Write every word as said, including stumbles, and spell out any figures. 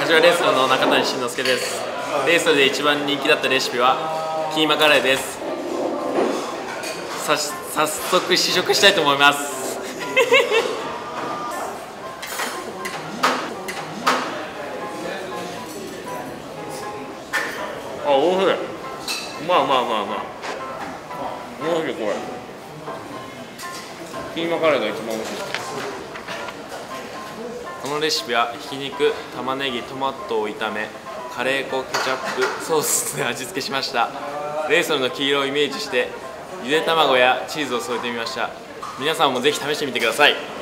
柏レースの中谷慎之介です。レースで一番人気だったレシピはキーマカレーです。さ早速試食したいと思います。あ、おいしい。うまいうまいうまいうまい。おいしいこれ。キーマカレーが一番おいしい。このレシピはひき肉、玉ねぎ、トマトを炒め、カレー粉、ケチャップ、ソースで味付けしました。レーソルの黄色をイメージしてゆで卵やチーズを添えてみました。皆さんもぜひ試してみてください。